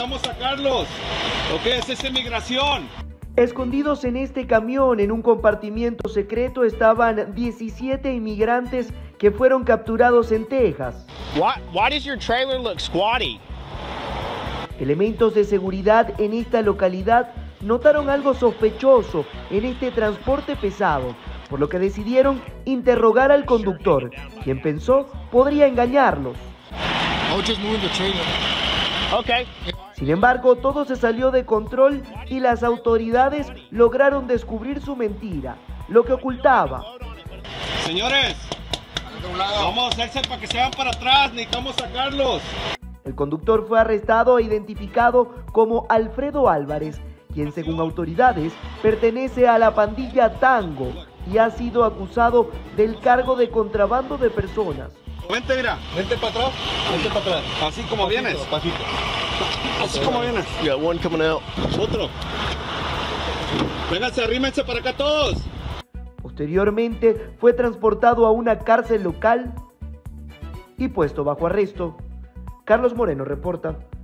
necesitamos sacarlos. Ok, esa es inmigración. Escondidos en este camión, en un compartimiento secreto, estaban 17 inmigrantes que fueron capturados en Texas. Why does your trailer look squatty? Elementos de seguridad en esta localidad notaron algo sospechoso en este transporte pesado, por lo que decidieron interrogar al conductor, quien pensó podría engañarlos. Okay. Sin embargo, todo se salió de control y las autoridades lograron descubrir su mentira, lo que ocultaba. Señores, vamos a hacerse para que se vayan para atrás, necesitamos sacarlos. El conductor fue arrestado e identificado como Alfredo Álvarez, quien según autoridades pertenece a la pandilla Tango y ha sido acusado del cargo de contrabando de personas. Vente, mira, vente para atrás, así como pasito, vienes. Pasito. Así como vienes. You got one coming out. Otro. Vénganse, arrímense para acá todos. Posteriormente fue transportado a una cárcel local y puesto bajo arresto. Carlos Moreno reporta.